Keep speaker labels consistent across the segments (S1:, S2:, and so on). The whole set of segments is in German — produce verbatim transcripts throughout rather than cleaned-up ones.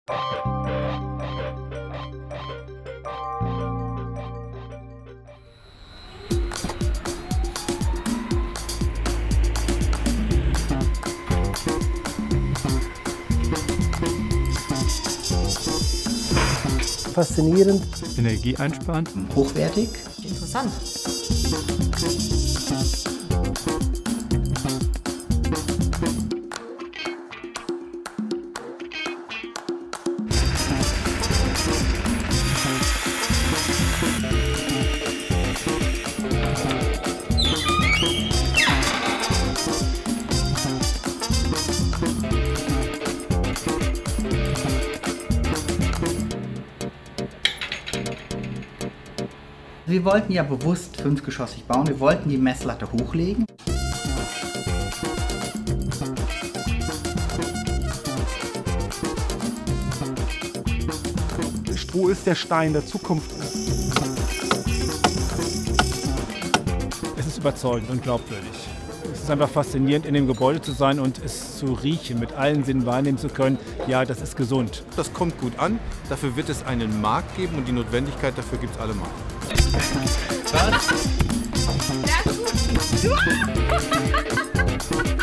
S1: Faszinierend.
S2: Energieeinsparend.
S3: Hochwertig.
S4: Interessant.
S3: Wir wollten ja bewusst fünfgeschossig bauen, wir wollten die Messlatte hochlegen.
S5: Stroh ist der Stein der Zukunft.
S2: Es ist überzeugend und glaubwürdig. Es ist einfach faszinierend, in dem Gebäude zu sein und es zu riechen, mit allen Sinnen wahrnehmen zu können. Ja, das ist gesund.
S6: Das kommt gut an, dafür wird es einen Markt geben und die Notwendigkeit dafür gibt es allemal.
S4: Was? Sehr gut.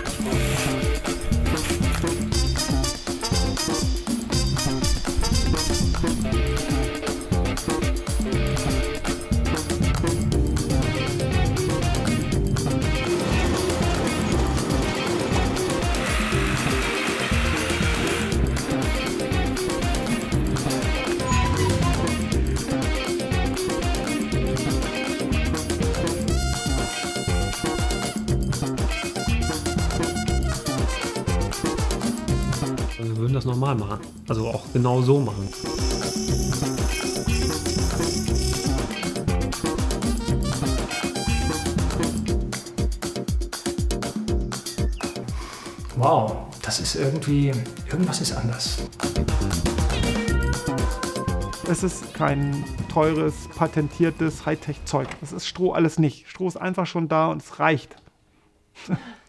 S7: Wir würden das normal machen, also auch genau so machen.
S8: Wow, das ist irgendwie, irgendwas ist anders.
S5: Es ist kein teures, patentiertes Hightech-Zeug. Das ist Stroh alles nicht. Stroh ist einfach schon da und es reicht.